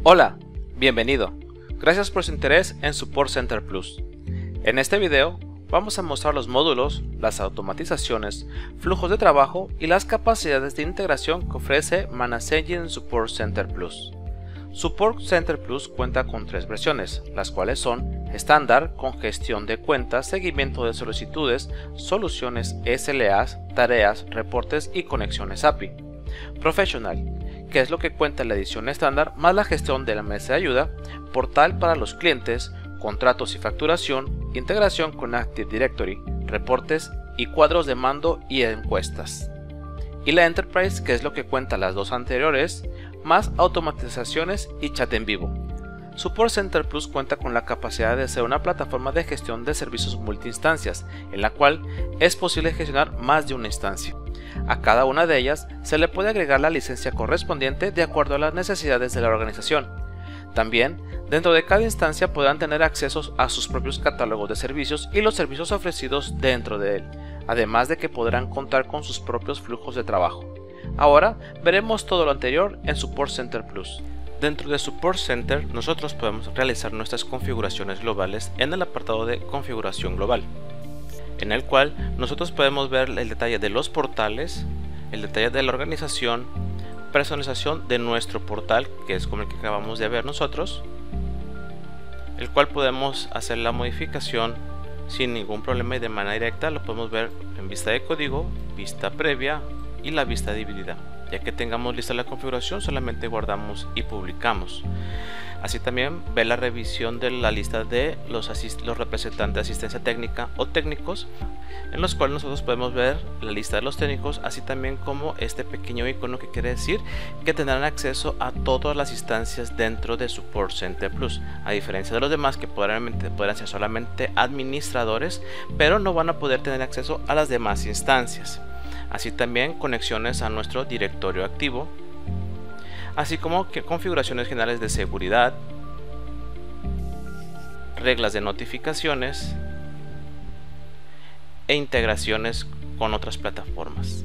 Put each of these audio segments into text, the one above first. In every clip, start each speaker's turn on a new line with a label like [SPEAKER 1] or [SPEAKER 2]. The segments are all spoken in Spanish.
[SPEAKER 1] Hola, bienvenido. Gracias por su interés en Support Center Plus. En este video vamos a mostrar los módulos, las automatizaciones, flujos de trabajo y las capacidades de integración que ofrece Managing Support Center Plus. Support Center Plus cuenta con 3 versiones, las cuales son estándar con gestión de cuentas, seguimiento de solicitudes, soluciones SLAs, tareas, reportes y conexiones API. Professional, que es lo que cuenta la edición estándar más la gestión de la mesa de ayuda, portal para los clientes, contratos y facturación, integración con Active Directory, reportes y cuadros de mando y encuestas. Y la Enterprise, que es lo que cuenta las dos anteriores, más automatizaciones y chat en vivo. Support Center Plus cuenta con la capacidad de ser una plataforma de gestión de servicios multiinstancias, en la cual es posible gestionar más de una instancia. A cada una de ellas se le puede agregar la licencia correspondiente de acuerdo a las necesidades de la organización. También, dentro de cada instancia podrán tener acceso a sus propios catálogos de servicios y los servicios ofrecidos dentro de él, además de que podrán contar con sus propios flujos de trabajo. Ahora veremos todo lo anterior en Support Center Plus. Dentro de Support Center nosotros podemos realizar nuestras configuraciones globales en el apartado de configuración global, en el cual nosotros podemos ver el detalle de los portales, el detalle de la organización, personalización de nuestro portal, que es como el que acabamos de ver nosotros, el cual podemos hacer la modificación sin ningún problema y de manera directa. Lo podemos ver en vista de código, vista previa y la vista dividida. Ya que tengamos lista la configuración, solamente guardamos y publicamos. Así también ver la revisión de la lista de los representantes de asistencia técnica o técnicos, en los cuales nosotros podemos ver la lista de los técnicos, así también como este pequeño icono que quiere decir que tendrán acceso a todas las instancias dentro de Support Center Plus, a diferencia de los demás que podrán ser solamente administradores, pero no van a poder tener acceso a las demás instancias. Así también conexiones a nuestro directorio activo, así como configuraciones generales de seguridad, reglas de notificaciones e integraciones con otras plataformas.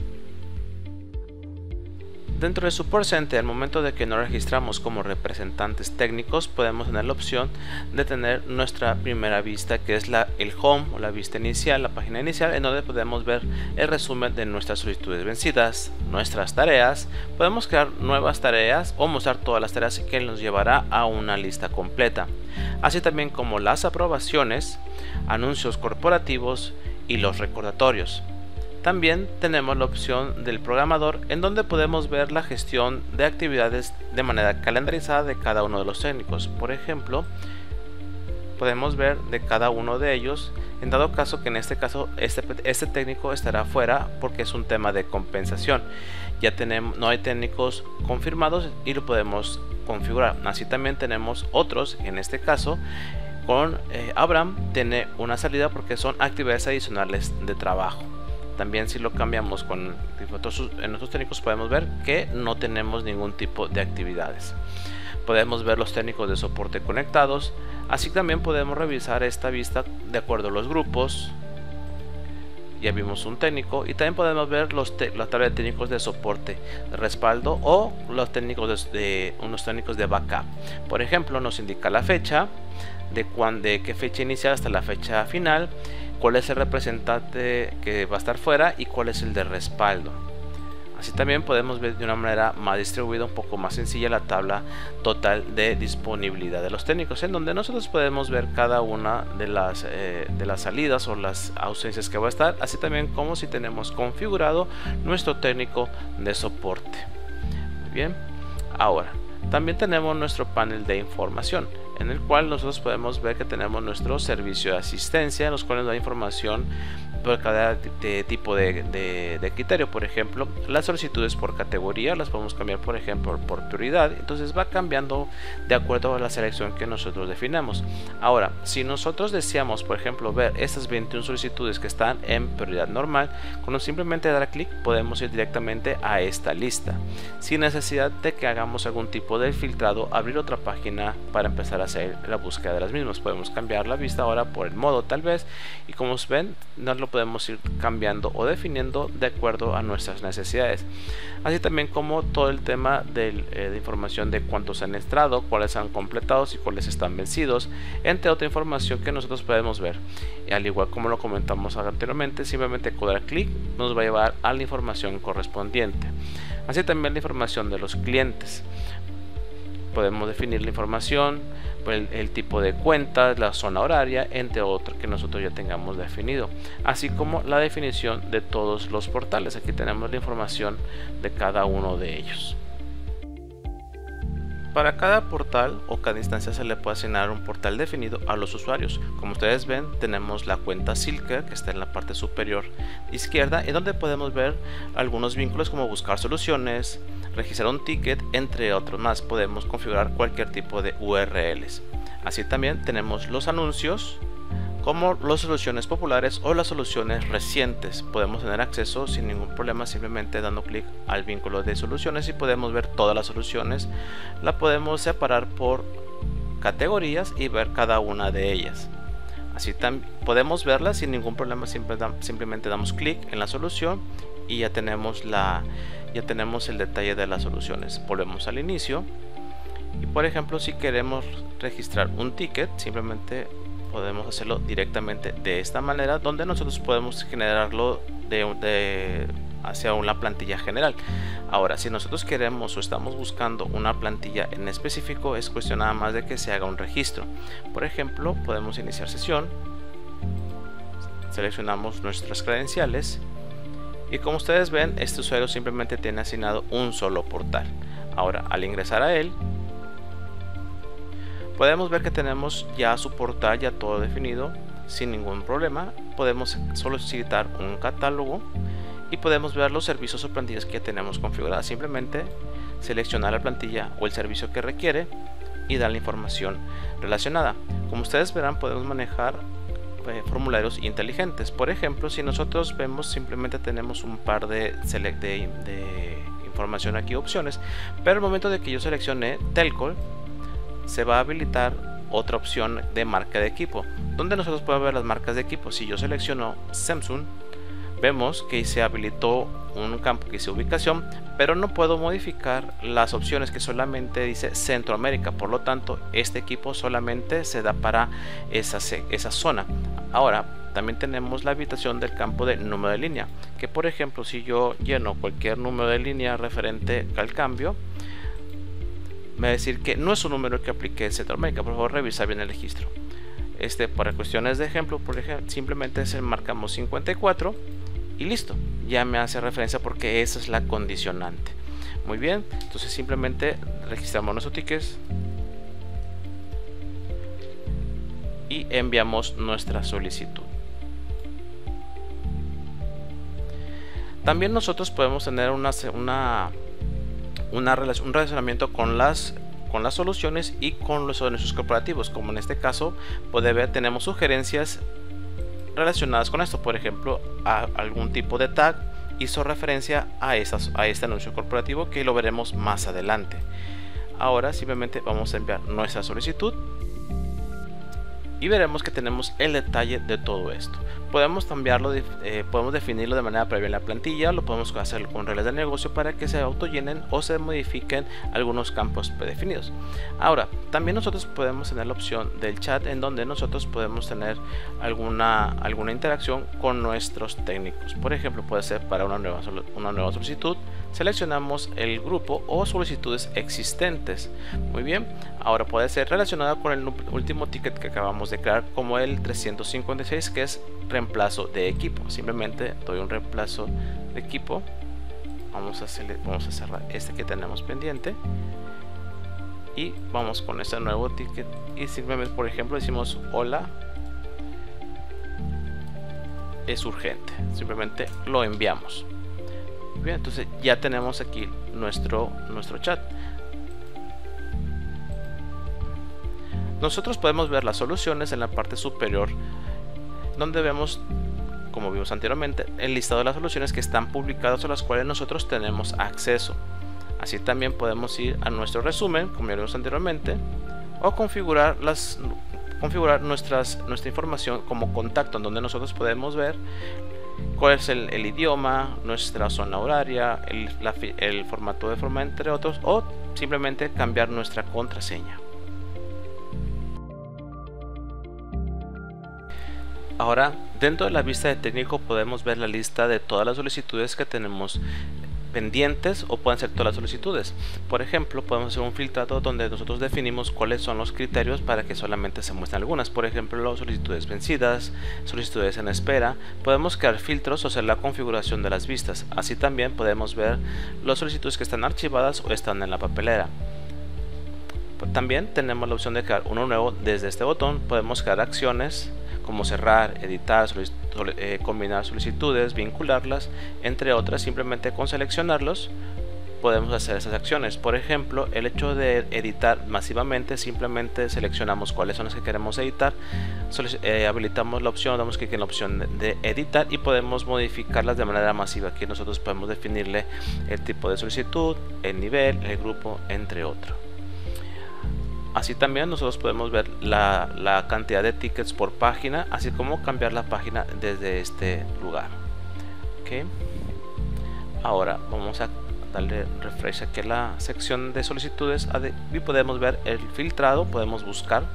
[SPEAKER 1] Dentro de Support Center, al momento de que nos registramos como representantes técnicos, podemos tener la opción de tener nuestra primera vista, que es el home o la vista inicial, la página inicial, en donde podemos ver el resumen de nuestras solicitudes vencidas, nuestras tareas. Podemos crear nuevas tareas o mostrar todas las tareas, que nos llevará a una lista completa, así también como las aprobaciones, anuncios corporativos y los recordatorios. También tenemos la opción del programador, en donde podemos ver la gestión de actividades de manera calendarizada de cada uno de los técnicos. Por ejemplo, podemos ver de cada uno de ellos, en dado caso que en este caso este técnico estará fuera porque es un tema de compensación. No hay técnicos confirmados y lo podemos configurar. Así también tenemos otros, en este caso con Abraham tiene una salida porque son actividades adicionales de trabajo. También si lo cambiamos en nuestros técnicos podemos ver que no tenemos ningún tipo de actividades. Podemos ver los técnicos de soporte conectados, así también podemos revisar esta vista de acuerdo a los grupos. Ya vimos un técnico y también podemos ver la tabla de técnicos de soporte, de respaldo o los técnicos unos técnicos de backup. Por ejemplo, nos indica la fecha, de qué fecha inicial hasta la fecha final, cuál es el representante que va a estar fuera y cuál es el de respaldo. Así también podemos ver de una manera más distribuida, un poco más sencilla, la tabla total de disponibilidad de los técnicos, en donde nosotros podemos ver cada una de las salidas o las ausencias que va a estar, así también como si tenemos configurado nuestro técnico de soporte. Muy bien, ahora también tenemos nuestro panel de información, en el cual nosotros podemos ver que tenemos nuestro servicio de asistencia, en los cuales da información por cada tipo de criterio. Por ejemplo, las solicitudes por categoría las podemos cambiar, por ejemplo, por prioridad. Entonces va cambiando de acuerdo a la selección que nosotros definamos. Ahora, si nosotros deseamos, por ejemplo, ver estas 21 solicitudes que están en prioridad normal, con simplemente dar clic podemos ir directamente a esta lista, sin necesidad de que hagamos algún tipo de filtrado, abrir otra página para empezar a hacer la búsqueda de las mismas. Podemos cambiar la vista ahora por el modo tal vez, y como ven nos lo podemos ir cambiando o definiendo de acuerdo a nuestras necesidades, así también como todo el tema de información de cuántos han entrado, cuáles han completado y cuáles están vencidos, entre otra información que nosotros podemos ver. Y al igual como lo comentamos anteriormente, simplemente con dar clic nos va a llevar a la información correspondiente, así también la información de los clientes. Podemos definir la información, el tipo de cuenta, la zona horaria, entre otros que nosotros ya tengamos definido, así como la definición de todos los portales. Aquí tenemos la información de cada uno de ellos. Para cada portal o cada instancia se le puede asignar un portal definido a los usuarios. Como ustedes ven, tenemos la cuenta Silker, que está en la parte superior izquierda, en donde podemos ver algunos vínculos como buscar soluciones, registrar un ticket, entre otros más. Podemos configurar cualquier tipo de URLs. Así también tenemos los anuncios, como las soluciones populares o las soluciones recientes. Podemos tener acceso sin ningún problema simplemente dando clic al vínculo de soluciones y podemos ver todas las soluciones. La podemos separar por categorías y ver cada una de ellas. Así también podemos verlas sin ningún problema, simplemente damos clic en la solución y ya tenemos el detalle de las soluciones. Volvemos al inicio y, por ejemplo, si queremos registrar un ticket, simplemente podemos hacerlo directamente de esta manera, donde nosotros podemos generarlo hacia una plantilla general. Ahora, si nosotros queremos o estamos buscando una plantilla en específico, es cuestión nada más de que se haga un registro. Por ejemplo, podemos iniciar sesión, seleccionamos nuestras credenciales y, como ustedes ven, este usuario simplemente tiene asignado un solo portal. Ahora, al ingresar a él, podemos ver que tenemos ya su portal ya todo definido sin ningún problema. Podemos solicitar un catálogo y podemos ver los servicios o plantillas que ya tenemos configuradas. Simplemente seleccionar la plantilla o el servicio que requiere y dar la información relacionada. Como ustedes verán, podemos manejar formularios inteligentes. Por ejemplo, si nosotros vemos, simplemente tenemos un par de información aquí, opciones, pero al momento de que yo seleccione Telco, se va a habilitar otra opción de marca de equipo, donde nosotros podemos ver las marcas de equipo. Si yo selecciono Samsung, vemos que se habilitó un campo que dice ubicación, pero no puedo modificar las opciones, que solamente dice Centroamérica. Por lo tanto, este equipo solamente se da para esa zona. Ahora, también tenemos la habilitación del campo de número de línea, que, por ejemplo, si yo lleno cualquier número de línea referente al cambio, me va a decir que no es un número que aplique en Centroamérica. Por favor, revisar bien el registro. Para cuestiones de ejemplo, simplemente marcamos 54 y listo, ya me hace referencia porque esa es la condicionante. Muy bien, entonces simplemente registramos nuestro ticket y enviamos nuestra solicitud. También nosotros podemos tener un relacionamiento con las soluciones y con los anuncios corporativos, como en este caso tenemos sugerencias relacionadas con esto. Por ejemplo, algún tipo de tag hizo referencia a este anuncio corporativo, que lo veremos más adelante. Ahora simplemente vamos a enviar nuestra solicitud y veremos que tenemos el detalle de todo esto. Podemos cambiarlo, podemos definirlo de manera previa en la plantilla, lo podemos hacer con reglas de negocio para que se autollenen o se modifiquen algunos campos predefinidos. Ahora, también nosotros podemos tener la opción del chat, en donde nosotros podemos tener alguna interacción con nuestros técnicos. Por ejemplo, puede ser para una nueva solicitud, seleccionamos el grupo o solicitudes existentes. Muy bien, ahora puede ser relacionada con el último ticket que acabamos de crear, como el 356, que es reemplazo de equipo. Simplemente doy un reemplazo de equipo. Vamos a cerrar este que tenemos pendiente y vamos con este nuevo ticket y simplemente, por ejemplo, decimos hola, es urgente. Simplemente lo enviamos. Bien, entonces ya tenemos aquí nuestro chat. Nosotros podemos ver las soluciones en la parte superior, donde vemos, como vimos anteriormente, el listado de las soluciones que están publicadas o las cuales nosotros tenemos acceso. Así también podemos ir a nuestro resumen, como ya vimos anteriormente, o configurar configurar nuestra información como contacto, en donde nosotros podemos ver cuál es el idioma, nuestra zona horaria, el formato de forma, entre otros, o simplemente cambiar nuestra contraseña. Ahora, dentro de la vista de técnico podemos ver la lista de todas las solicitudes que tenemos pendientes, o pueden ser todas las solicitudes. Por ejemplo, podemos hacer un filtrado donde nosotros definimos cuáles son los criterios para que solamente se muestren algunas. Por ejemplo, solicitudes vencidas, solicitudes en espera. Podemos crear filtros o hacer la configuración de las vistas. Así también podemos ver las solicitudes que están archivadas o están en la papelera. También tenemos la opción de crear uno nuevo. Desde este botón podemos crear acciones como cerrar, editar, combinar solicitudes, vincularlas, entre otras. Simplemente con seleccionarlos podemos hacer esas acciones. Por ejemplo, el hecho de editar masivamente, simplemente seleccionamos cuáles son las que queremos editar, habilitamos la opción, damos clic en la opción de editar y podemos modificarlas de manera masiva. Aquí nosotros podemos definirle el tipo de solicitud, el nivel, el grupo, entre otros. Así también nosotros podemos ver la cantidad de tickets por página, así como cambiar la página desde este lugar. ¿Okay? Ahora vamos a darle refresh aquí a la sección de solicitudes y podemos ver el filtrado. Podemos buscar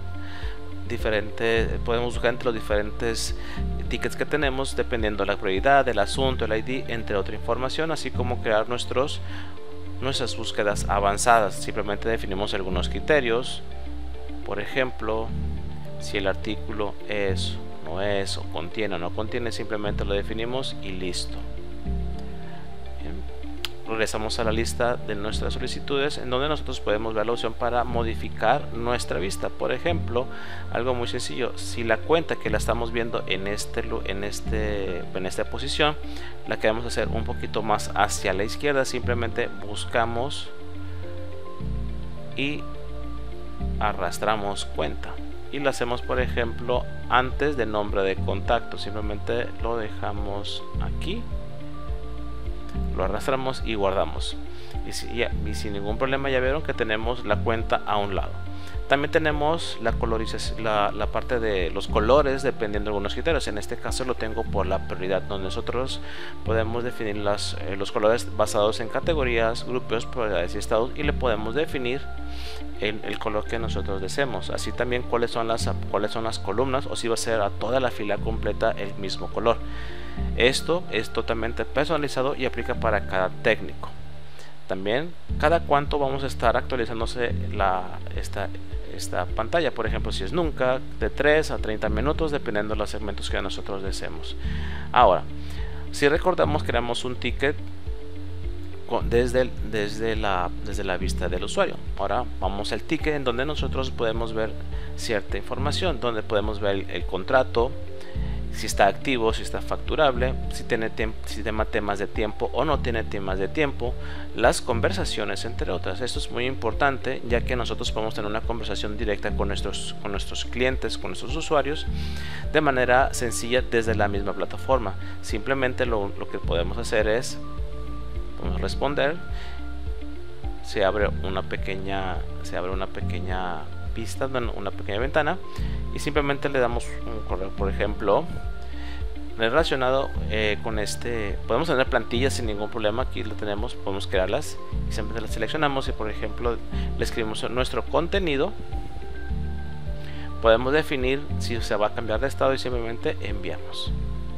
[SPEAKER 1] entre los diferentes tickets que tenemos, dependiendo de la prioridad, del asunto, el ID, entre otra información, así como crear nuestras búsquedas avanzadas. Simplemente definimos algunos criterios, por ejemplo, si el artículo es, no es, o contiene o no contiene, simplemente lo definimos y listo. Bien. Regresamos a la lista de nuestras solicitudes, en donde nosotros podemos ver la opción para modificar nuestra vista. Por ejemplo, algo muy sencillo: si la cuenta que la estamos viendo en esta posición la queremos hacer un poquito más hacia la izquierda, simplemente buscamos y arrastramos cuenta y lo hacemos, por ejemplo, antes del nombre de contacto. Simplemente lo dejamos aquí, lo arrastramos y guardamos, y sin ningún problema ya vieron que tenemos la cuenta a un lado. También tenemos la colorización, la parte de los colores, dependiendo de algunos criterios. En este caso lo tengo por la prioridad, donde nosotros podemos definir los colores basados en categorías, grupos, prioridades y estados, y le podemos definir el color que nosotros deseemos. Así también cuáles son las columnas, o si va a ser a toda la fila completa el mismo color. Esto es totalmente personalizado y aplica para cada técnico. También cada cuánto vamos a estar actualizándose esta pantalla. Por ejemplo, si es nunca, de 3 a 30 minutos, dependiendo de los segmentos que nosotros deseemos. Ahora, si recordamos, creamos un ticket desde la vista del usuario. Ahora vamos al ticket, en donde nosotros podemos ver cierta información, donde podemos ver el contrato, si está activo, si está facturable, si tiene temas de tiempo o no tiene temas de tiempo, las conversaciones, entre otras. Esto es muy importante, ya que nosotros podemos tener una conversación directa con nuestros clientes, con nuestros usuarios, de manera sencilla desde la misma plataforma. Simplemente lo que podemos hacer es responder, se abre una pequeña vista, una pequeña ventana, y simplemente le damos un correo. Por ejemplo, relacionado con podemos tener plantillas sin ningún problema. Aquí lo tenemos, podemos crearlas y siempre las seleccionamos, y por ejemplo le escribimos nuestro contenido. Podemos definir si se va a cambiar de estado y simplemente enviamos.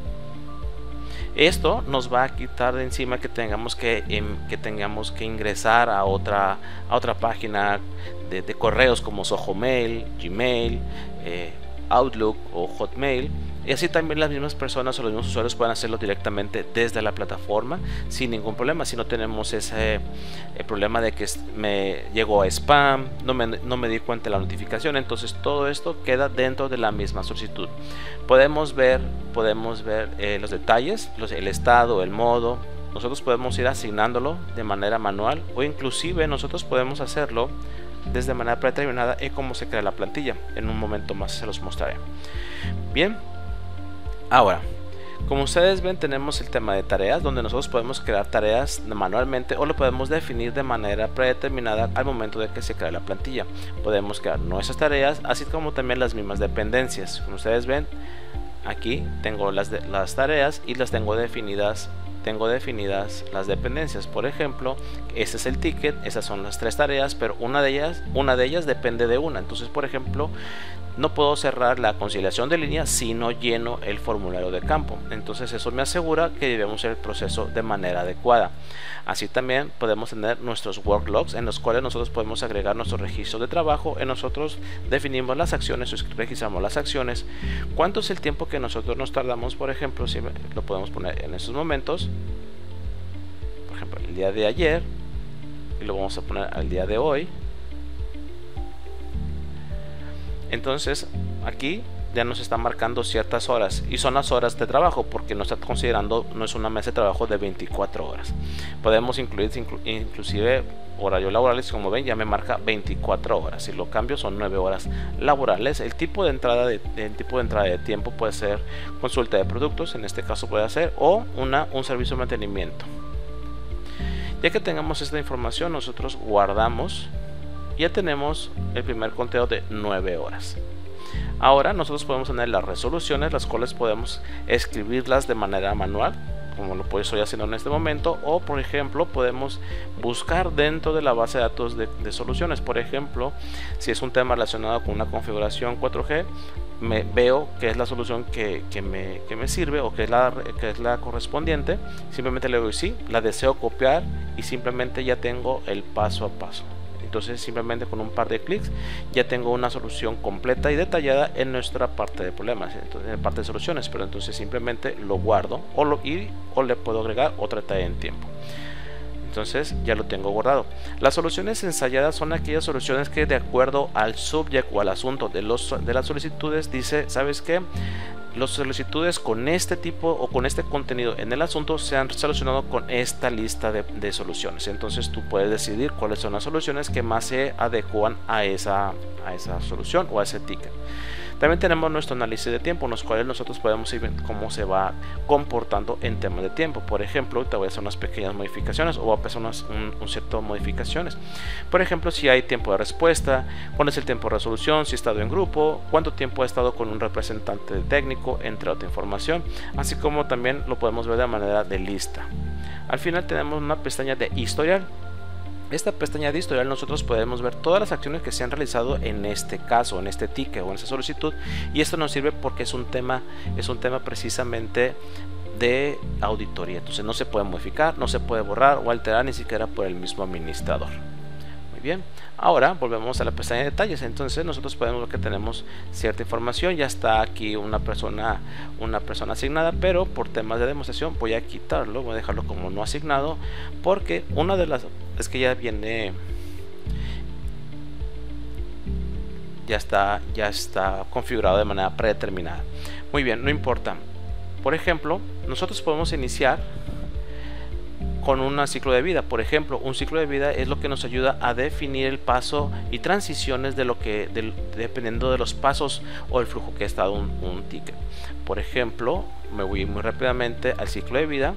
[SPEAKER 1] Esto nos va a quitar de encima que tengamos que ingresar a otra página de correos como Zoho Mail, Gmail, Outlook o Hotmail. Y así también las mismas personas o los mismos usuarios pueden hacerlo directamente desde la plataforma sin ningún problema. Si no tenemos ese problema de que me llegó a spam, no me di cuenta de la notificación, entonces todo esto queda dentro de la misma solicitud. Podemos ver los detalles, el estado, el modo. Nosotros podemos ir asignándolo de manera manual, o inclusive nosotros podemos hacerlo desde manera predeterminada en cómo se crea la plantilla. En un momento más se los mostraré. Bien, ahora, Como ustedes ven, tenemos el tema de tareas, donde nosotros podemos crear tareas manualmente o lo podemos definir de manera predeterminada al momento de que se crea la plantilla. Podemos crear nuestras tareas, así como también las mismas dependencias. Como ustedes ven, aquí tengo las tareas y las tengo definidas las dependencias. Por ejemplo, este es el ticket, esas son las 3 tareas, pero una de ellas depende de una. Entonces, por ejemplo, no puedo cerrar la conciliación de línea si no lleno el formulario de campo. Entonces eso me asegura que debemos hacer el proceso de manera adecuada. Así también podemos tener nuestros work logs, en los cuales nosotros podemos agregar nuestro registro de trabajo. En nosotros definimos las acciones, registramos las acciones, cuánto es el tiempo que nosotros nos tardamos. Por ejemplo, si lo podemos poner en estos momentos, por ejemplo el día de ayer, y lo vamos a poner al día de hoy. Entonces aquí ya nos está marcando ciertas horas, y son las horas de trabajo, porque no está considerando, no es una mesa de trabajo de 24 horas. Podemos incluir inclusive horarios laborales. Como ven, ya me marca 24 horas. Si lo cambio, son 9 horas laborales. El tipo de entrada de tiempo puede ser consulta de productos, en este caso puede ser, o un servicio de mantenimiento. Ya que tengamos esta información, nosotros guardamos. Ya tenemos el primer conteo de 9 horas. Ahora nosotros podemos tener las resoluciones, las cuales podemos escribirlas de manera manual, como lo estoy haciendo en este momento, o por ejemplo podemos buscar dentro de la base de datos de soluciones. Por ejemplo, si es un tema relacionado con una configuración 4G, veo que es la solución que me sirve, o que es la correspondiente. Simplemente le doy sí, la deseo copiar, y simplemente ya tengo el paso a paso. Entonces simplemente con un par de clics ya tengo una solución completa y detallada en nuestra parte de problemas, entonces, en la parte de soluciones. Pero entonces simplemente lo guardo o le puedo agregar otra tarea en tiempo. Entonces ya lo tengo guardado. Las soluciones ensayadas son aquellas soluciones que, de acuerdo al subject o al asunto de las solicitudes, dice: ¿sabes qué? Las solicitudes con este tipo o con este contenido en el asunto se han solucionado con esta lista de soluciones. Entonces tú puedes decidir cuáles son las soluciones que más se adecuan a esa solución o a ese ticket. También tenemos nuestro análisis de tiempo, en los cuales nosotros podemos ir viendo cómo se va comportando en temas de tiempo. Por ejemplo, te voy a hacer unas pequeñas modificaciones, o voy a hacer un cierto modificaciones. Por ejemplo, si hay tiempo de respuesta, cuál es el tiempo de resolución, si he estado en grupo, cuánto tiempo he estado con un representante técnico, entre otra información. Así como también lo podemos ver de manera de lista. Al final tenemos una pestaña de historial. Esta pestaña de historial nosotros podemos ver todas las acciones que se han realizado en este caso, en este ticket o en esta solicitud, y esto nos sirve porque es un tema precisamente de auditoría. Entonces no se puede modificar, no se puede borrar o alterar ni siquiera por el mismo administrador. Muy bien, ahora volvemos a la pestaña de detalles. Entonces nosotros podemos ver que tenemos cierta información. Ya está aquí una persona asignada, pero por temas de demostración voy a quitarlo, voy a dejarlo como no asignado, porque una de las es que ya viene, ya está configurado de manera predeterminada. Muy bien, no importa. Por ejemplo, nosotros podemos iniciar con un ciclo de vida. Por ejemplo, un ciclo de vida es lo que nos ayuda a definir el paso y transiciones dependiendo de los pasos o el flujo que ha estado un ticket. Por ejemplo, me voy muy rápidamente al ciclo de vida,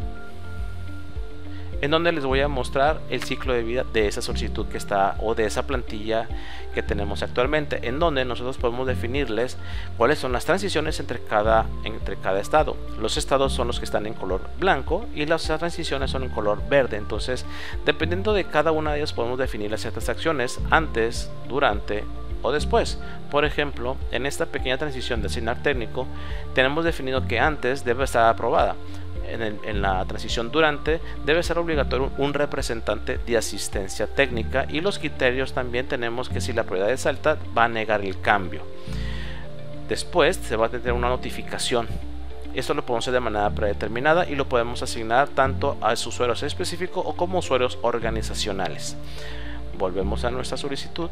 [SPEAKER 1] en donde les voy a mostrar el ciclo de vida de esa solicitud que está, o de esa plantilla que tenemos actualmente, en donde nosotros podemos definirles cuáles son las transiciones entre cada estado. Los estados son los que están en color blanco y las transiciones son en color verde. Entonces, dependiendo de cada una de ellas, podemos definir las ciertas acciones antes, durante o después. Por ejemplo, en esta pequeña transición de asignar técnico, tenemos definido que antes debe estar aprobada. En la transición durante debe ser obligatorio un representante de asistencia técnica, y los criterios también tenemos que si la prioridad es alta va a negar el cambio. Después se va a tener una notificación. Esto lo podemos hacer de manera predeterminada y lo podemos asignar tanto a usuarios específicos o como usuarios organizacionales. Volvemos a nuestra solicitud,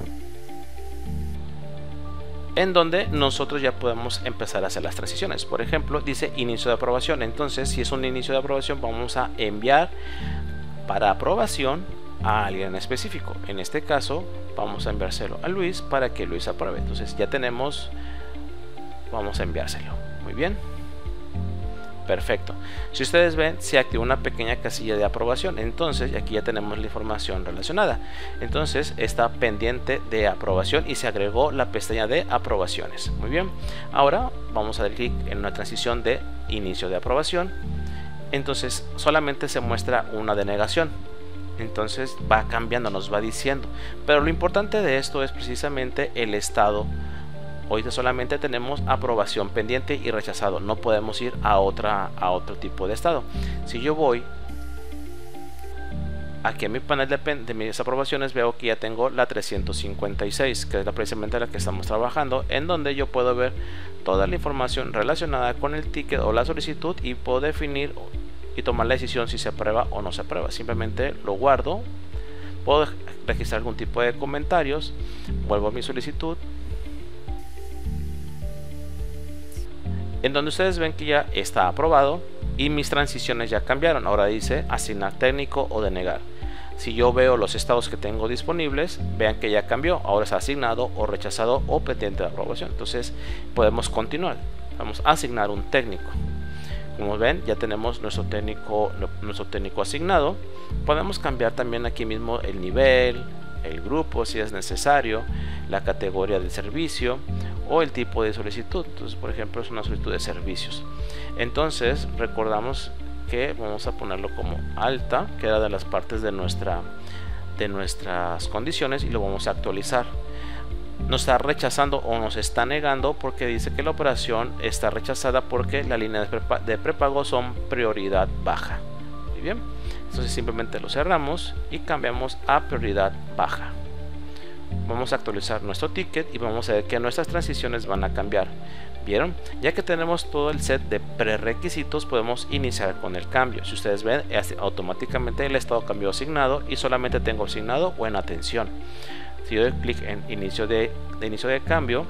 [SPEAKER 1] en donde nosotros ya podemos empezar a hacer las transiciones. Por ejemplo, dice inicio de aprobación. Entonces, si es un inicio de aprobación, vamos a enviar para aprobación a alguien específico. En este caso, vamos a enviárselo a Luis para que Luis apruebe. Entonces, ya tenemos, vamos a enviárselo. Muy bien. Perfecto. Si ustedes ven, se activó una pequeña casilla de aprobación. Entonces aquí ya tenemos la información relacionada. Entonces está pendiente de aprobación y se agregó la pestaña de aprobaciones. Muy bien. Ahora vamos a dar clic en una transición de inicio de aprobación. Entonces solamente se muestra una denegación. Entonces va cambiando, nos va diciendo. Pero lo importante de esto es precisamente el estado. Ahorita solamente tenemos aprobación pendiente y rechazado. No podemos ir a otro tipo de estado. Si yo voy aquí a mi panel de mis aprobaciones, veo que ya tengo la 356, que es precisamente la que estamos trabajando, en donde yo puedo ver toda la información relacionada con el ticket o la solicitud y puedo definir y tomar la decisión si se aprueba o no se aprueba. Simplemente lo guardo, puedo registrar algún tipo de comentarios, vuelvo a mi solicitud, en donde ustedes ven que ya está aprobado y mis transiciones ya cambiaron. Ahora dice asignar técnico o denegar. Si yo veo los estados que tengo disponibles, vean que ya cambió. Ahora es asignado o rechazado o pendiente de aprobación. Entonces podemos continuar. Vamos a asignar un técnico. Como ven, ya tenemos nuestro técnico asignado. Podemos cambiar también aquí mismo el nivel, el grupo si es necesario, la categoría del servicio o el tipo de solicitud. Entonces, por ejemplo, es una solicitud de servicios. Entonces recordamos que vamos a ponerlo como alta, que era de las partes de nuestras condiciones, y lo vamos a actualizar. Nos está rechazando o nos está negando porque dice que la operación está rechazada porque la línea de prepago son prioridad baja. Muy bien, entonces simplemente lo cerramos y cambiamos a prioridad baja. Vamos a actualizar nuestro ticket y vamos a ver que nuestras transiciones van a cambiar. ¿Vieron? Ya que tenemos todo el set de prerequisitos, podemos iniciar con el cambio. Si ustedes ven, automáticamente el estado cambió asignado y solamente tengo asignado o en atención. Si yo doy clic en inicio de cambio,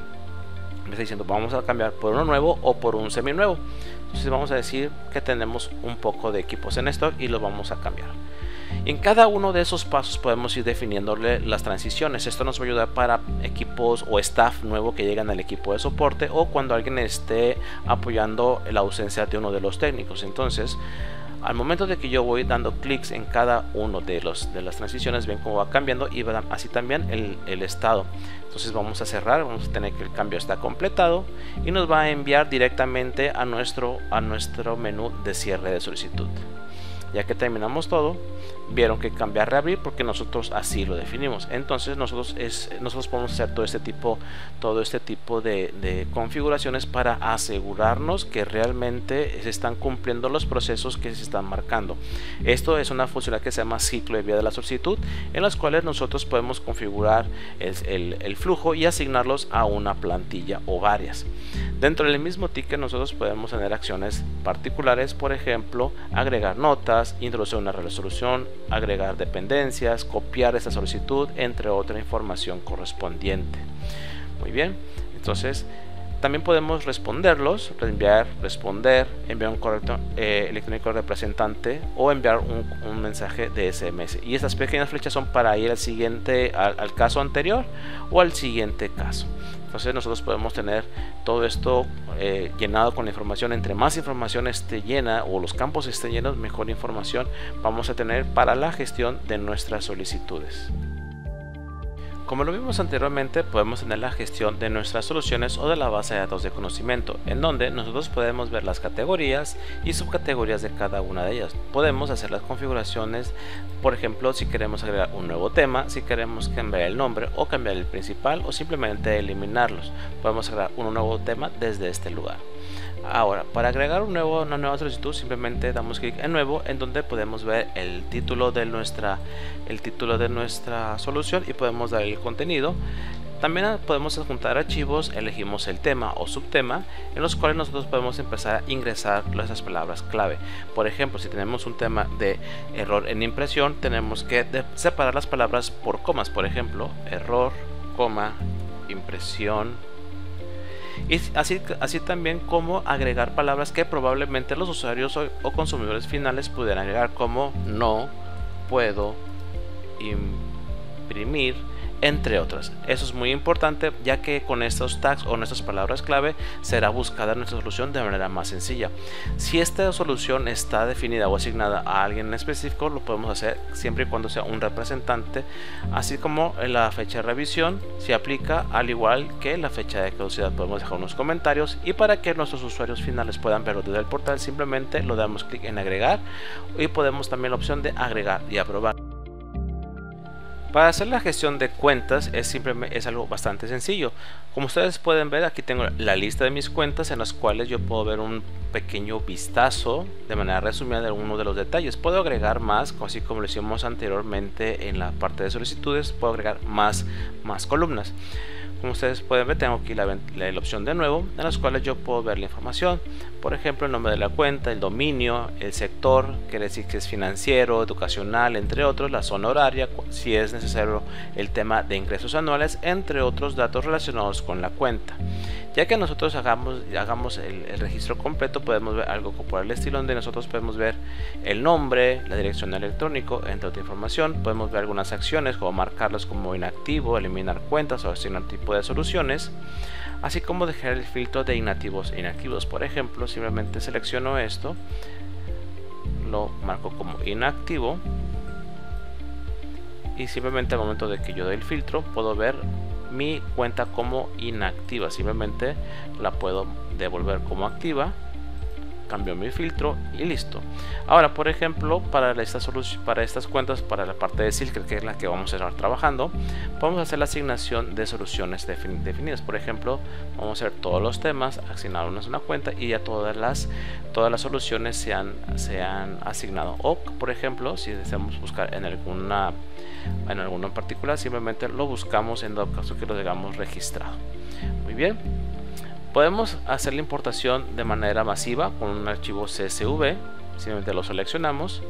[SPEAKER 1] me está diciendo vamos a cambiar por uno nuevo o por un seminuevo. Entonces vamos a decir que tenemos un poco de equipos en stock y los vamos a cambiar. En cada uno de esos pasos podemos ir definiéndole las transiciones. Esto nos va a ayudar para equipos o staff nuevo que llegan al equipo de soporte o cuando alguien esté apoyando la ausencia de uno de los técnicos. Entonces, al momento de que yo voy dando clics en cada uno de las transiciones, ven cómo va cambiando y así también el estado. Entonces vamos a cerrar, vamos a tener que el cambio está completado y nos va a enviar directamente a nuestro menú de cierre de solicitud. Ya que terminamos todo, vieron que cambia a reabrir porque nosotros así lo definimos. Entonces nosotros podemos hacer todo este tipo de configuraciones para asegurarnos que realmente se están cumpliendo los procesos que se están marcando. Esto es una funcionalidad que se llama ciclo de vida de la solicitud, en las cuales nosotros podemos configurar el flujo y asignarlos a una plantilla o varias. Dentro del mismo ticket nosotros podemos tener acciones particulares, por ejemplo, agregar notas, introducir una resolución, agregar dependencias, copiar esta solicitud, entre otra información correspondiente. Muy bien, entonces también podemos responderlos, responder, enviar un correo electrónico al representante o enviar un mensaje de SMS. Y estas pequeñas flechas son para ir al caso anterior o al siguiente caso. Entonces nosotros podemos tener todo esto llenado con la información. Entre más información esté llena o los campos estén llenos, mejor información vamos a tener para la gestión de nuestras solicitudes. Como lo vimos anteriormente, podemos tener la gestión de nuestras soluciones o de la base de datos de conocimiento, en donde nosotros podemos ver las categorías y subcategorías de cada una de ellas. Podemos hacer las configuraciones, por ejemplo, si queremos agregar un nuevo tema, si queremos cambiar el nombre o cambiar el principal o simplemente eliminarlos. Podemos agregar un nuevo tema desde este lugar. Ahora, para agregar una nueva solicitud, simplemente damos clic en nuevo, en donde podemos ver el título de nuestra solución y podemos dar el contenido. También podemos adjuntar archivos, elegimos el tema o subtema, en los cuales nosotros podemos empezar a ingresar esas palabras clave. Por ejemplo, si tenemos un tema de error en impresión, tenemos que separar las palabras por comas. Por ejemplo, error, coma, impresión. Y así también como agregar palabras que probablemente los usuarios o consumidores finales pudieran agregar, como no puedo imprimir entre otras. Eso es muy importante, ya que con estos tags o nuestras palabras clave será buscada nuestra solución de manera más sencilla. Si esta solución está definida o asignada a alguien en específico, lo podemos hacer siempre y cuando sea un representante, así como en la fecha de revisión se aplica al igual que la fecha de caducidad. Podemos dejar unos comentarios, y para que nuestros usuarios finales puedan verlo desde el portal, simplemente lo damos clic en agregar, y podemos también la opción de agregar y aprobar. Para hacer la gestión de cuentas es algo bastante sencillo. Como ustedes pueden ver, aquí tengo la lista de mis cuentas, en las cuales yo puedo ver un pequeño vistazo de manera resumida de algunos de los detalles. Puedo agregar más, así como lo hicimos anteriormente en la parte de solicitudes. Puedo agregar más columnas. Como ustedes pueden ver, tengo aquí la opción de nuevo, en las cuales yo puedo ver la información. Por ejemplo, el nombre de la cuenta, el dominio, el sector, quiere decir que es financiero, educacional, entre otros, la zona horaria, si es necesario el tema de ingresos anuales, entre otros datos relacionados con la cuenta. Ya que nosotros hagamos el registro completo, podemos ver algo por el estilo, donde nosotros podemos ver el nombre, la dirección electrónico, entre otra información. Podemos ver algunas acciones, como marcarlos como inactivo, eliminar cuentas o asignar tipo de soluciones, así como dejar el filtro de inactivos e inactivos. Por ejemplo, simplemente selecciono esto, lo marco como inactivo, y simplemente al momento de que yo doy el filtro puedo ver mi cuenta como inactiva. Simplemente la puedo devolver como activa, cambio mi filtro y listo. Ahora, por ejemplo, para estas cuentas, para la parte de Silker, que es la que vamos a estar trabajando, vamos a hacer la asignación de soluciones definidas. Por ejemplo, vamos a hacer todos los temas, asignar una cuenta, y ya todas las soluciones se han asignado. O, por ejemplo, si deseamos buscar en alguna en particular, simplemente lo buscamos en dado caso que lo tengamos registrado. Muy bien. Podemos hacer la importación de manera masiva con un archivo CSV. Simplemente lo seleccionamos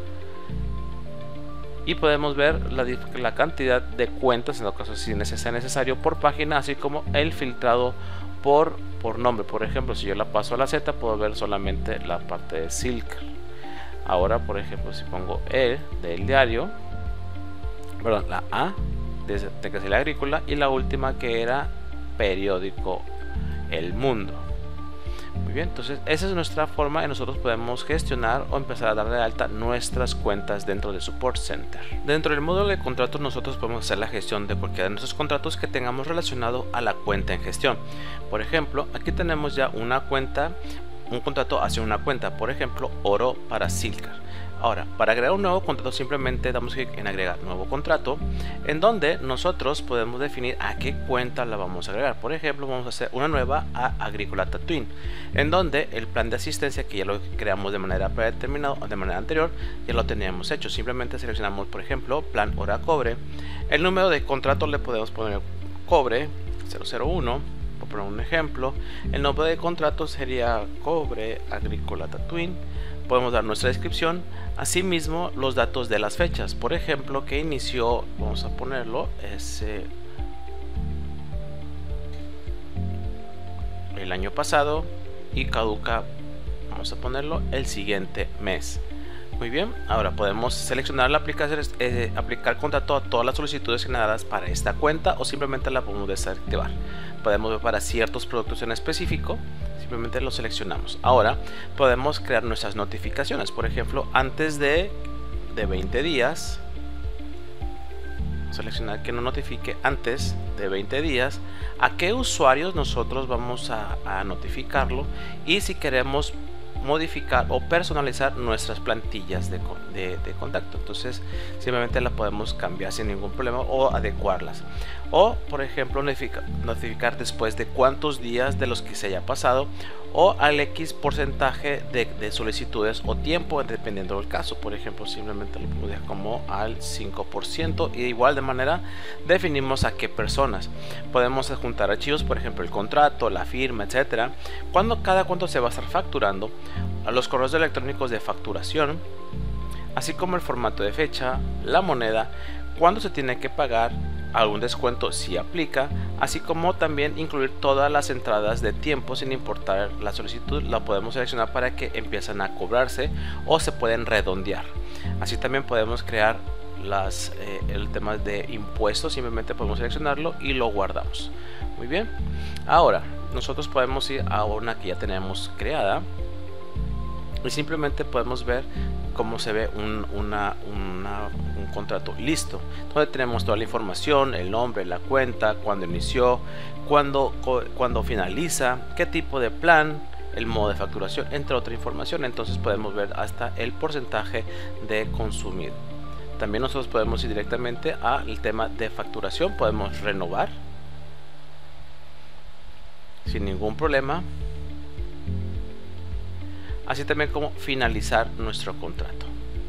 [SPEAKER 1] y podemos ver la cantidad de cuentas, en el caso si sea necesario, por página, así como el filtrado por nombre. Por ejemplo, si yo la paso a la Z, puedo ver solamente la parte de Silker. Ahora, por ejemplo, si pongo E del diario, perdón, la A de que es la agrícola, y la última que era periódico El Mundo. Muy bien, entonces esa es nuestra forma en nosotros podemos gestionar o empezar a darle de alta nuestras cuentas dentro de Support Center. Dentro del módulo de contratos, nosotros podemos hacer la gestión de cualquiera de nuestros contratos que tengamos relacionado a la cuenta en gestión. Por ejemplo, aquí tenemos ya una cuenta, un contrato hacia una cuenta, por ejemplo, oro para Silker. Ahora, para agregar un nuevo contrato, simplemente damos clic en agregar nuevo contrato, en donde nosotros podemos definir a qué cuenta la vamos a agregar. Por ejemplo, vamos a hacer una nueva a Agrícola Tatooine, en donde el plan de asistencia, que ya lo creamos de manera predeterminada o de manera anterior, ya lo teníamos hecho. Simplemente seleccionamos, por ejemplo, plan hora cobre. El número de contrato le podemos poner cobre 001, por poner un ejemplo. El nombre de contrato sería cobre Agrícola Tatooine. Podemos dar nuestra descripción, asimismo los datos de las fechas. Por ejemplo, que inició, vamos a ponerlo, el año pasado, y caduca, vamos a ponerlo, el siguiente mes. Muy bien, ahora podemos seleccionar la aplicación, aplicar contrato a todas las solicitudes generadas para esta cuenta, o simplemente la podemos desactivar. Podemos ver para ciertos productos en específico, simplemente lo seleccionamos. Ahora podemos crear nuestras notificaciones. Por ejemplo, antes de 20 días, seleccionar que nos notifique antes de 20 días a qué usuarios nosotros vamos a notificarlo, y si queremos modificar o personalizar nuestras plantillas de contacto. Entonces simplemente la podemos cambiar sin ningún problema o adecuarlas. O, por ejemplo, notificar después de cuántos días de los que se haya pasado, o al X porcentaje de solicitudes o tiempo, dependiendo del caso. Por ejemplo, simplemente lo podemos dejar como al 5%, y de igual de manera definimos a qué personas. Podemos adjuntar archivos, por ejemplo el contrato, la firma, etcétera, cada cuánto se va a estar facturando, a los correos electrónicos de facturación, así como el formato de fecha, la moneda, cuándo se tiene que pagar, algún descuento si aplica, así como también incluir todas las entradas de tiempo sin importar la solicitud. La podemos seleccionar para que empiecen a cobrarse o se pueden redondear. Así también podemos crear el tema de impuestos, simplemente podemos seleccionarlo y lo guardamos. Muy bien, ahora nosotros podemos ir a una que ya tenemos creada y simplemente podemos ver cómo se ve un contrato listo, donde tenemos toda la información, el nombre, la cuenta, cuándo inició, cuándo finaliza, qué tipo de plan, el modo de facturación, entre otra información. Entonces podemos ver hasta el porcentaje de consumido. También nosotros podemos ir directamente al tema de facturación, podemos renovar sin ningún problema, así también como finalizar nuestro contrato.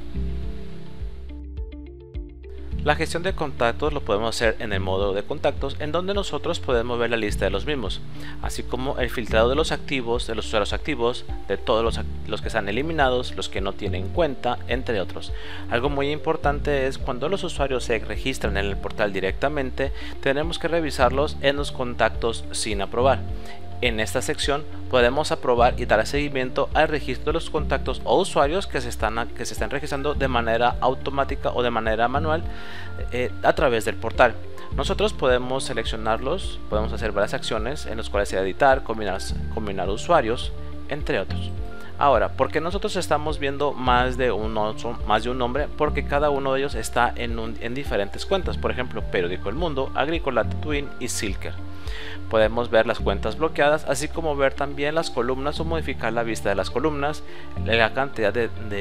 [SPEAKER 1] La gestión de contactos lo podemos hacer en el modo de contactos, en donde nosotros podemos ver la lista de los mismos, así como el filtrado de los activos, de los usuarios activos, de todos los que están eliminados, los que no tienen cuenta, entre otros. Algo muy importante es cuando los usuarios se registran en el portal directamente, tenemos que revisarlos en los contactos sin aprobar. En esta sección podemos aprobar y dar seguimiento al registro de los contactos o usuarios que se están registrando de manera automática o de manera manual a través del portal. Nosotros podemos seleccionarlos, podemos hacer varias acciones en las cuales sea editar, combinar usuarios, entre otros. Ahora, ¿por qué nosotros estamos viendo más de un nombre? Porque cada uno de ellos está en diferentes cuentas. Por ejemplo, Periódico El Mundo, Agrícola Tatooine y Silker. Podemos ver las cuentas bloqueadas, así como ver también las columnas o modificar la vista de las columnas, la cantidad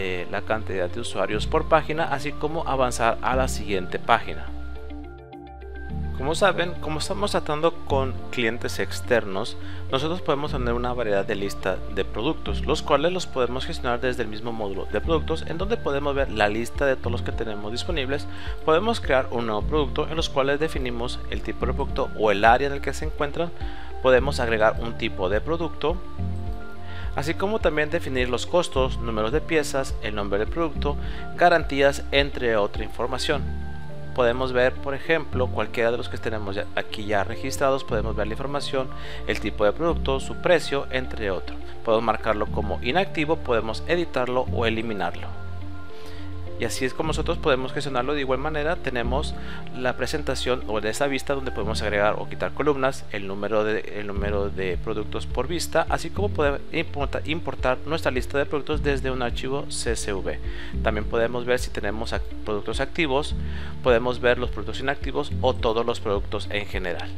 [SPEAKER 1] de usuarios por página, así como avanzar a la siguiente página. Como saben, como estamos tratando con clientes externos, nosotros podemos tener una variedad de lista de productos, los cuales los podemos gestionar desde el mismo módulo de productos, en donde podemos ver la lista de todos los que tenemos disponibles. Podemos crear un nuevo producto en los cuales definimos el tipo de producto o el área en el que se encuentran. Podemos agregar un tipo de producto, así como también definir los costos, números de piezas, el nombre del producto, garantías, entre otra información. Podemos ver, por ejemplo, cualquiera de los que tenemos aquí ya registrados, podemos ver la información, el tipo de producto, su precio, entre otros. Podemos marcarlo como inactivo, podemos editarlo o eliminarlo. Y así es como nosotros podemos gestionarlo. De igual manera tenemos la presentación o de esa vista donde podemos agregar o quitar columnas, el número de productos por vista, así como poder importar nuestra lista de productos desde un archivo CSV. También podemos ver si tenemos productos activos, podemos ver los productos inactivos o todos los productos en general.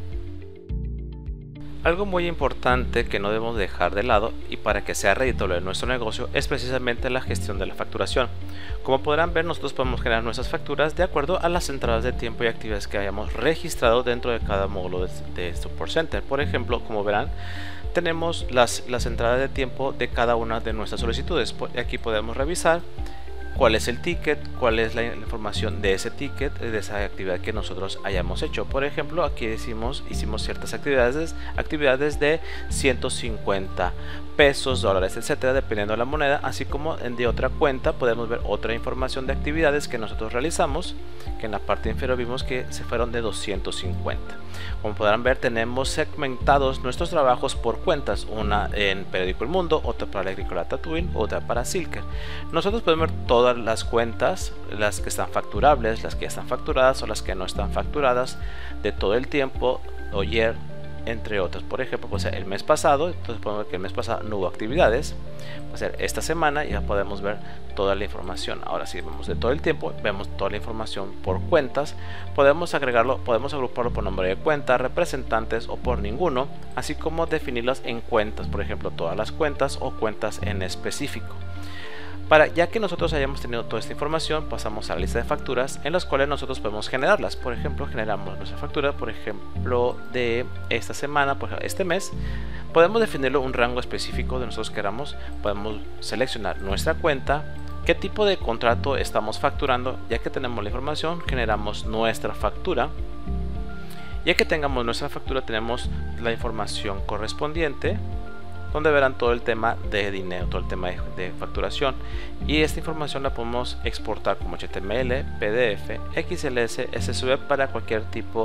[SPEAKER 1] Algo muy importante que no debemos dejar de lado y para que sea redituable en nuestro negocio es precisamente la gestión de la facturación. Como podrán ver, nosotros podemos generar nuestras facturas de acuerdo a las entradas de tiempo y actividades que hayamos registrado dentro de cada módulo de Support Center. Por ejemplo, como verán, tenemos las entradas de tiempo de cada una de nuestras solicitudes. Aquí podemos revisar cuál es el ticket, cuál es la información de ese ticket, de esa actividad que nosotros hayamos hecho. Por ejemplo, aquí hicimos ciertas actividades de 150 pesos, dólares, etcétera, dependiendo de la moneda, así como de otra cuenta podemos ver otra información de actividades que nosotros realizamos, que en la parte inferior vimos que se fueron de 250. Como podrán ver, tenemos segmentados nuestros trabajos por cuentas, una en Periódico El Mundo, otra para Agrícola Tatooine, otra para Silker. Nosotros podemos ver todas las cuentas, las que están facturables, las que ya están facturadas o las que no están facturadas, de todo el tiempo, ayer, entre otras. Por ejemplo, pues el mes pasado, entonces podemos ver que el mes pasado no hubo actividades. Pues esta semana ya podemos ver toda la información. Ahora sí, vemos de todo el tiempo, vemos toda la información por cuentas. Podemos agregarlo, podemos agruparlo por nombre de cuenta, representantes o por ninguno, así como definirlas en cuentas, por ejemplo, todas las cuentas o cuentas en específico. Ya que nosotros hayamos tenido toda esta información, pasamos a la lista de facturas en las cuales nosotros podemos generarlas. Por ejemplo, generamos nuestra factura, por ejemplo, de esta semana, por este mes. Podemos definirlo un rango específico de nosotros queramos. Podemos seleccionar nuestra cuenta, qué tipo de contrato estamos facturando. Ya que tenemos la información, generamos nuestra factura. Ya que tengamos nuestra factura, tenemos la información correspondiente, donde verán todo el tema de dinero, todo el tema de facturación, y esta información la podemos exportar como HTML, PDF, XLS, CSV para cualquier tipo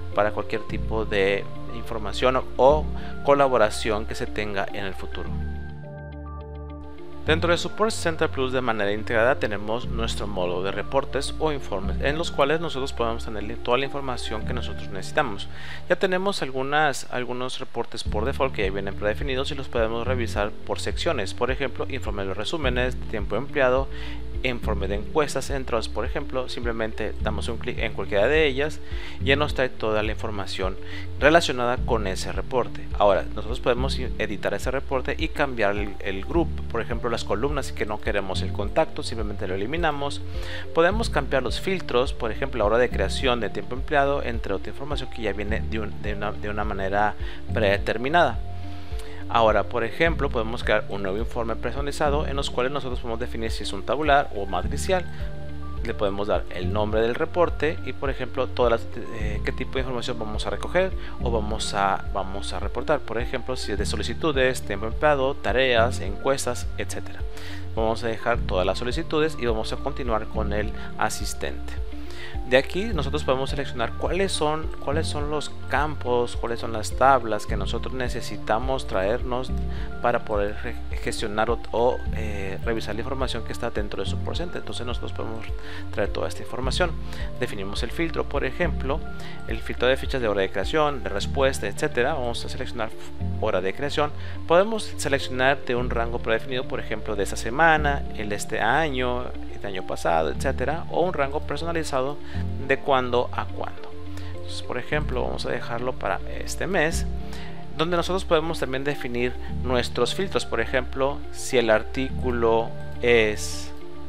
[SPEAKER 1] de información o colaboración que se tenga en el futuro. Dentro de Support Center Plus de manera integrada tenemos nuestro módulo de reportes o informes en los cuales nosotros podemos tener toda la información que nosotros necesitamos. Ya tenemos algunos reportes por default que ya vienen predefinidos y los podemos revisar por secciones. Por ejemplo, informe de los resúmenes, tiempo empleado, informe de encuestas, entre otros. Por ejemplo, simplemente damos un clic en cualquiera de ellas y ya nos trae toda la información relacionada con ese reporte. Ahora, nosotros podemos editar ese reporte y cambiar el grupo. Por ejemplo, las columnas, que no queremos el contacto, simplemente lo eliminamos. Podemos cambiar los filtros, por ejemplo, la hora de creación, de tiempo empleado, entre otra información que ya viene de una manera predeterminada. Ahora, por ejemplo, podemos crear un nuevo informe personalizado en los cuales nosotros podemos definir si es un tabular o matricial. Le podemos dar el nombre del reporte y, por ejemplo, qué tipo de información vamos a recoger o vamos a reportar. Por ejemplo, si es de solicitudes, tiempo empleado, tareas, encuestas, etcétera. Vamos a dejar todas las solicitudes y vamos a continuar con el asistente. De aquí nosotros podemos seleccionar cuáles son los campos, cuáles son las tablas que nosotros necesitamos traernos para poder gestionar o revisar la información que está dentro de Support Center. Entonces nosotros podemos traer toda esta información. Definimos el filtro, por ejemplo, el filtro de fichas de hora de creación, de respuesta, etcétera. Vamos a seleccionar hora de creación. Podemos seleccionar de un rango predefinido, por ejemplo, de esta semana, el de este año año pasado, etcétera, o un rango personalizado de cuándo a cuándo. Entonces, por ejemplo, vamos a dejarlo para este mes, donde nosotros podemos también definir nuestros filtros. Por ejemplo, si el artículo es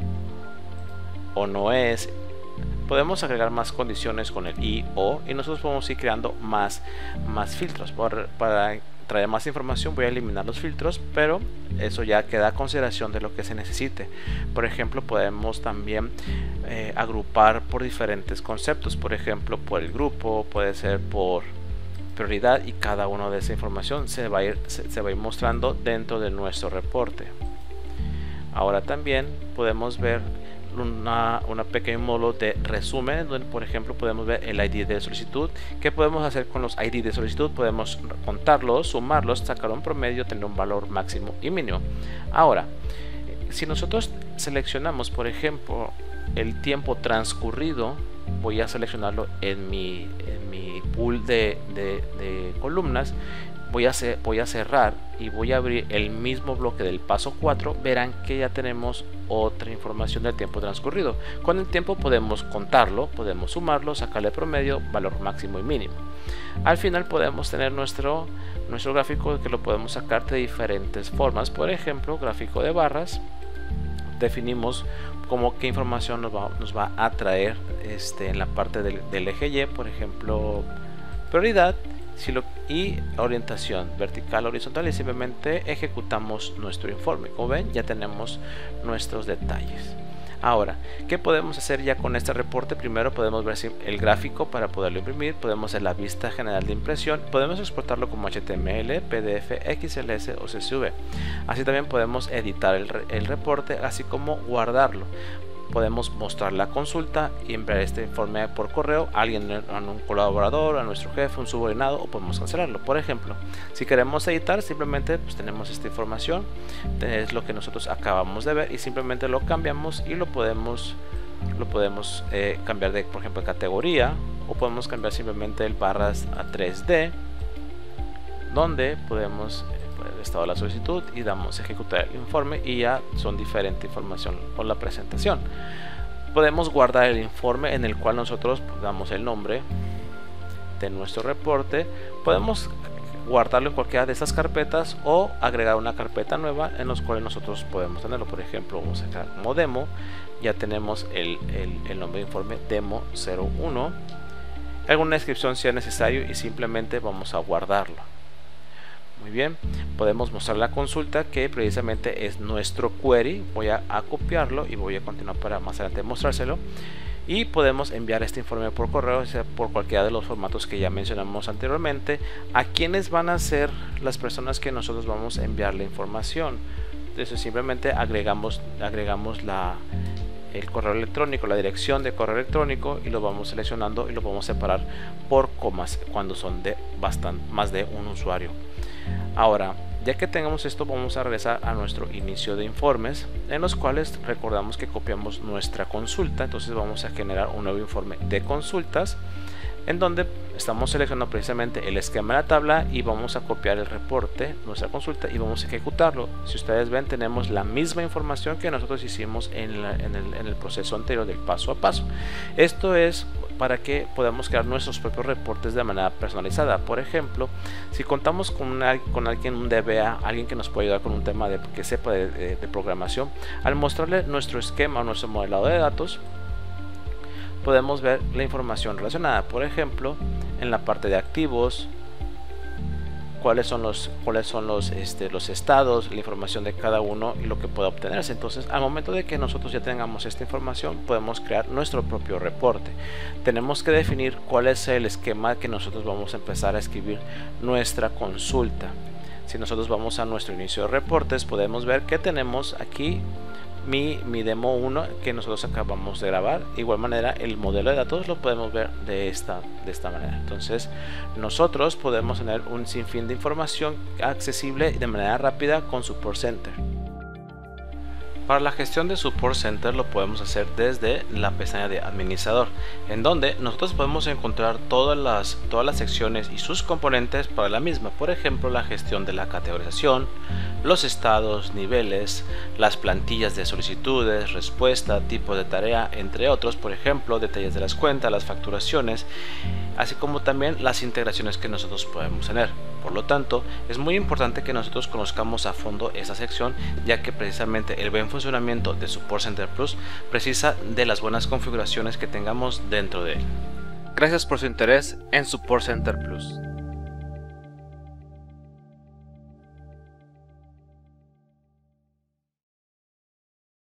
[SPEAKER 1] o no es, podemos agregar más condiciones con el y o, y nosotros podemos ir creando más filtros. Para traer más información voy a eliminar los filtros, pero eso ya queda a consideración de lo que se necesite. Por ejemplo, podemos también agrupar por diferentes conceptos, por ejemplo por el grupo, puede ser por prioridad, y cada una de esa información se va a ir mostrando dentro de nuestro reporte. Ahora también podemos ver una pequeño módulo de resumen, donde por ejemplo podemos ver el ID de solicitud. ¿Qué podemos hacer con los ID de solicitud? Podemos contarlos, sumarlos, sacar un promedio, tener un valor máximo y mínimo. Ahora, si nosotros seleccionamos, por ejemplo, el tiempo transcurrido, voy a seleccionarlo en mi pool de columnas. Voy a cerrar y voy a abrir el mismo bloque del paso 4. Verán que ya tenemos otra información del tiempo transcurrido. Con el tiempo podemos contarlo, podemos sumarlo, sacarle promedio, valor máximo y mínimo. Al final podemos tener nuestro gráfico, que lo podemos sacar de diferentes formas. Por ejemplo, gráfico de barras. Definimos como qué información nos va a traer en la parte del eje Y, por ejemplo, prioridad y orientación vertical, horizontal, y simplemente ejecutamos nuestro informe. Como ven, ya tenemos nuestros detalles. Ahora, ¿qué podemos hacer ya con este reporte? Primero podemos ver el gráfico para poderlo imprimir, podemos hacer la vista general de impresión, podemos exportarlo como HTML, PDF, XLS o CSV. Así también podemos editar el reporte, así como guardarlo. Podemos mostrar la consulta y enviar este informe por correo a alguien, a un colaborador, a nuestro jefe, un subordinado, o podemos cancelarlo. Por ejemplo, si queremos editar, simplemente tenemos esta información, es lo que nosotros acabamos de ver, y simplemente lo cambiamos y lo podemos cambiar de, por ejemplo, categoría, o podemos cambiar simplemente el barras a 3D, donde podemos el estado de la solicitud y damos ejecutar el informe, y ya son diferente información con la presentación. Podemos guardar el informe, en el cual nosotros damos el nombre de nuestro reporte. Podemos guardarlo en cualquiera de estas carpetas o agregar una carpeta nueva en los cuales nosotros podemos tenerlo. Por ejemplo, vamos a crear como demo, ya tenemos el nombre de informe demo 01, alguna descripción si es necesario, y simplemente vamos a guardarlo. Muy bien, podemos mostrar la consulta, que precisamente es nuestro query. Voy a copiarlo y voy a continuar para más adelante mostrárselo. Y podemos enviar este informe por correo, o sea, por cualquiera de los formatos que ya mencionamos anteriormente. ¿A quiénes van a ser las personas que nosotros vamos a enviar la información? Entonces simplemente agregamos el correo electrónico, la dirección de correo electrónico, y lo vamos seleccionando y lo podemos separar por comas cuando son de más de un usuario. Ahora, Ya que tengamos esto, vamos a regresar a nuestro inicio de informes, en los cuales recordamos que copiamos nuestra consulta. Entonces vamos a generar un nuevo informe de consultas, en donde estamos seleccionando precisamente el esquema de la tabla y vamos a copiar el reporte, nuestra consulta, y vamos a ejecutarlo. Si ustedes ven, tenemos la misma información que nosotros hicimos en el proceso anterior del paso a paso. Esto es para que podamos crear nuestros propios reportes de manera personalizada. Por ejemplo, si contamos con alguien, un DBA, alguien que nos puede ayudar con un tema que sepa de programación, al mostrarle nuestro esquema o nuestro modelado de datos, podemos ver la información relacionada. Por ejemplo, en la parte de activos, cuáles son los estados, la información de cada uno y lo que pueda obtenerse. Entonces, al momento de que nosotros ya tengamos esta información, podemos crear nuestro propio reporte. Tenemos que definir cuál es el esquema que nosotros vamos a empezar a escribir nuestra consulta. Si nosotros vamos a nuestro inicio de reportes, podemos ver que tenemos aquí mi demo 1 que nosotros acabamos de grabar. De igual manera, el modelo de datos lo podemos ver de esta manera. Entonces, nosotros podemos tener un sinfín de información accesible de manera rápida con Support Center. Para la gestión de Support Center lo podemos hacer desde la pestaña de administrador, en donde nosotros podemos encontrar todas las secciones y sus componentes para la misma. Por ejemplo, la gestión de la categorización, los estados, niveles, las plantillas de solicitudes, respuesta, tipo de tarea, entre otros. Por ejemplo, detalles de las cuentas, las facturaciones, así como también las integraciones que nosotros podemos tener. Por lo tanto, es muy importante que nosotros conozcamos a fondo esta sección, ya que precisamente el buen funcionamiento de Support Center Plus precisa de las buenas configuraciones que tengamos dentro de él. Gracias por su interés en Support Center Plus.